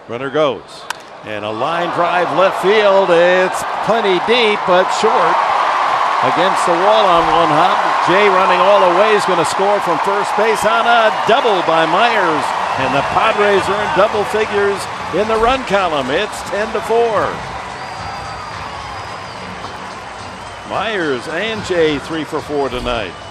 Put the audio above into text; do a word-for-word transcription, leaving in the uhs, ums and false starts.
Runner goes. And a line drive left field. It's plenty deep, but short. Against the wall on one hop. Jay running all the way is going to score from first base on a double by Myers. And the Padres are in double figures in the run column. It's ten to four. Myers and Jay three for four tonight.